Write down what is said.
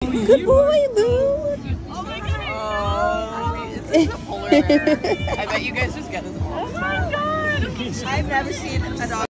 Good boy, Lou. Oh my god. Oh, this is a polar bear. I bet you guys just get this. Oh my god. I've never seen a dog.